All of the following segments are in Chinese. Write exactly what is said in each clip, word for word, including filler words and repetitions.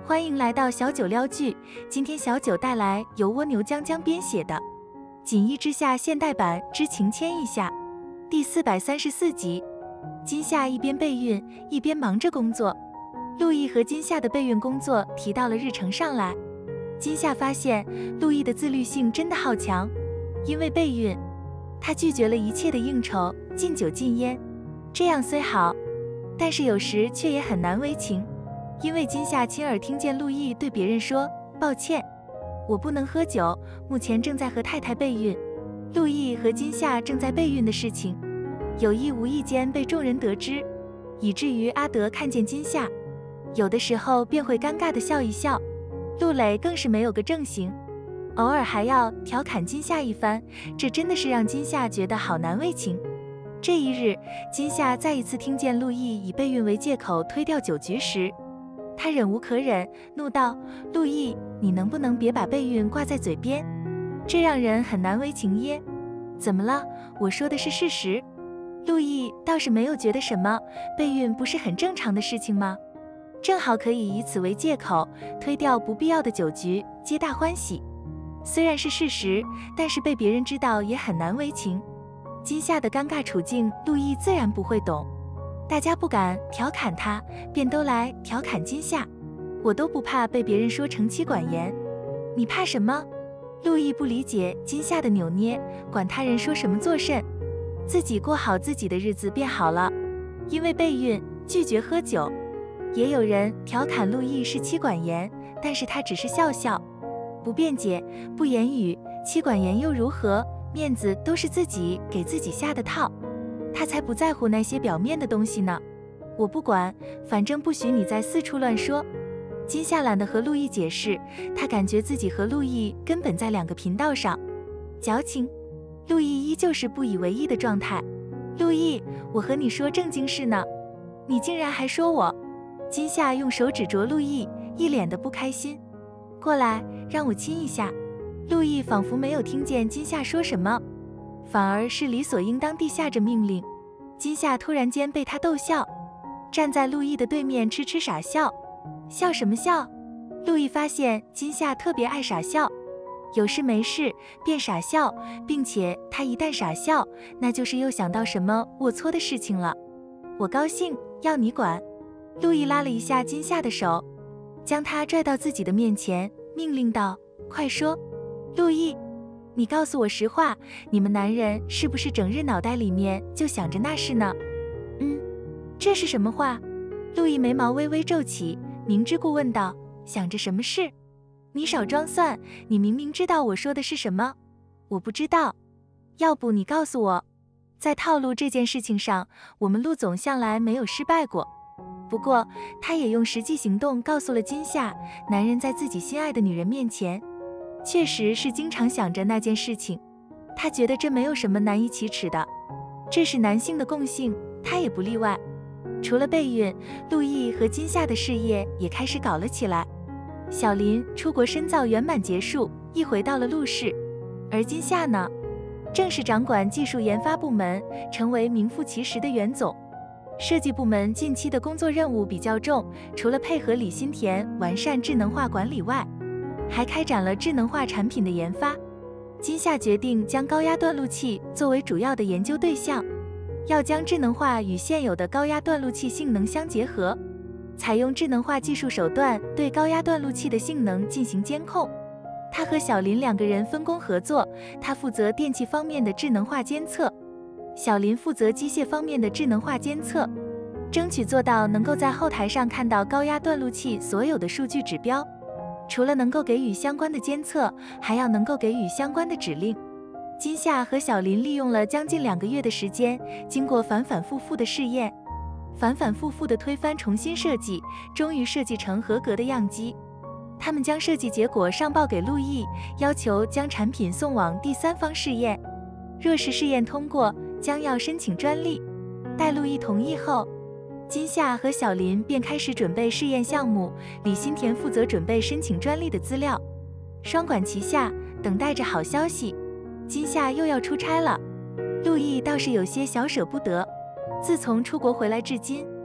欢迎来到小九撩剧，今天小九带来由蜗牛江江编写的《锦衣之下》现代版之情牵一下第四百三十四集。今夏一边备孕一边忙着工作，陆毅和今夏的备孕工作提到了日程上来。今夏发现陆毅的自律性真的好强，因为备孕，他拒绝了一切的应酬、禁酒禁烟，这样虽好，但是有时却也很难为情。因为今夏亲耳听见陆毅对别人说：“抱歉，我不能喝酒，目前正在和太太备孕。”陆毅和今夏正在备孕的事情，有意无意间被众人得知，以至于阿德看见今夏，有的时候便会尴尬地笑一笑。陆磊更是没有个正形，偶尔还要调侃今夏一番，这真的是让今夏觉得好难为情。这一日，今夏再一次听见陆毅以备孕为借口推掉酒局时，他忍无可忍，怒道：“陆毅，你能不能别把备孕挂在嘴边？这让人很难为情耶。怎么了？我说的是事实。”陆毅倒是没有觉得什么，备孕不是很正常的事情吗？正好可以以此为借口推掉不必要的酒局，皆大欢喜。虽然是事实，但是被别人知道也很难为情。今夏的尴尬处境，陆毅自然不会懂。大家不敢调侃他，便都来调侃今夏。我都不怕被别人说成妻管严，你怕什么？陆毅不理解今夏的扭捏，管他人说什么作甚，自己过好自己的日子便好了。因为备孕拒绝喝酒，也有人调侃陆毅是妻管严，但是他只是笑笑，不辩解，不言语。妻管严又如何？面子都是自己给自己下的套。他才不在乎那些表面的东西呢。我不管，反正不许你再四处乱说。今夏懒得和陆毅解释，他感觉自己和陆毅根本在两个频道上。矫情。陆毅依旧是不以为意的状态。陆毅，我和你说正经事呢，你竟然还说我。今夏用手指着陆毅，一脸的不开心。过来，让我亲一下。陆毅仿佛没有听见今夏说什么，反而是理所应当地下着命令。今夏突然间被他逗笑，站在陆毅的对面痴痴傻笑。笑什么笑？陆毅发现今夏特别爱傻笑，有事没事便傻笑，并且他一旦傻笑，那就是又想到什么龌龊的事情了。我高兴，要你管。陆毅拉了一下今夏的手，将他拽到自己的面前，命令道：“快说，陆毅。你告诉我实话，你们男人是不是整日脑袋里面就想着那事呢？”嗯，这是什么话？陆毅眉毛微微皱起，明知故问道：“想着什么事？你少装蒜，你明明知道我说的是什么。”我不知道。要不你告诉我。在套路这件事情上，我们陆总向来没有失败过。不过，他也用实际行动告诉了今夏，男人在自己心爱的女人面前，确实是经常想着那件事情。他觉得这没有什么难以启齿的，这是男性的共性，他也不例外。除了备孕，陆毅和今夏的事业也开始搞了起来。小林出国深造圆满结束，一回到了陆氏，而今夏呢，正是掌管技术研发部门，成为名副其实的袁总。设计部门近期的工作任务比较重，除了配合李新田完善智能化管理外，还开展了智能化产品的研发。今夏决定将高压断路器作为主要的研究对象，要将智能化与现有的高压断路器性能相结合，采用智能化技术手段对高压断路器的性能进行监控。他和小林两个人分工合作，他负责电气方面的智能化监测，小林负责机械方面的智能化监测，争取做到能够在后台上看到高压断路器所有的数据指标。除了能够给予相关的监测，还要能够给予相关的指令。今夏和小林利用了将近两个月的时间，经过反反复复的试验，反反复复的推翻重新设计，终于设计成合格的样机。他们将设计结果上报给陆毅，要求将产品送往第三方试验。若是试验通过，将要申请专利。待陆毅同意后，今夏和小林便开始准备试验项目，李新田负责准备申请专利的资料，双管齐下，等待着好消息。今夏又要出差了，陆毅倒是有些小舍不得。自从出国回来至今，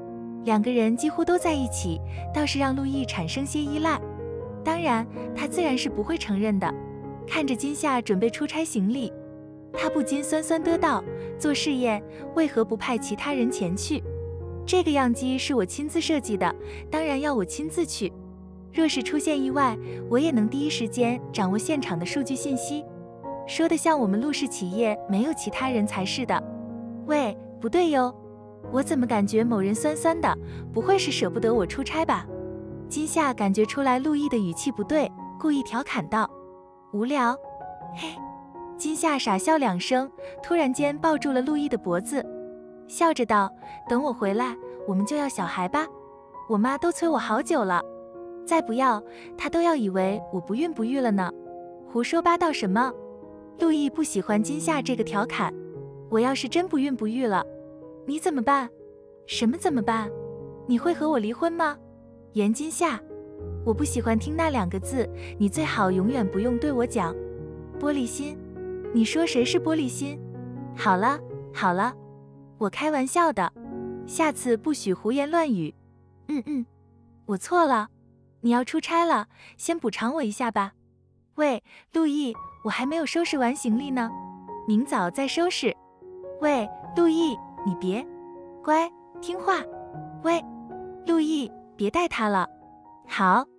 两个人几乎都在一起，倒是让陆毅产生些依赖。当然，他自然是不会承认的。看着金夏准备出差行李，他不禁酸酸的道：做试验为何不派其他人前去？这个样机是我亲自设计的，当然要我亲自去。若是出现意外，我也能第一时间掌握现场的数据信息。说得像我们陆氏企业没有其他人才是的。喂，不对哟，我怎么感觉某人酸酸的？不会是舍不得我出差吧？金夏感觉出来陆毅的语气不对，故意调侃道：无聊。嘿，金夏傻笑两声，突然间抱住了陆毅的脖子，笑着道：等我回来，我们就要小孩吧。我妈都催我好久了，再不要，她都要以为我不孕不育了呢。胡说八道什么？陆毅不喜欢金夏这个调侃。我要是真不孕不育了，你怎么办？什么怎么办？你会和我离婚吗？严金夏，我不喜欢听那两个字，你最好永远不用对我讲。玻璃心？你说谁是玻璃心？好了好了，我开玩笑的，下次不许胡言乱语。嗯嗯，我错了。你要出差了，先补偿我一下吧。喂，陆毅，我还没有收拾完行李呢，明早再收拾。喂，陆毅，你别，乖，听话。喂，陆毅，别带他了。好。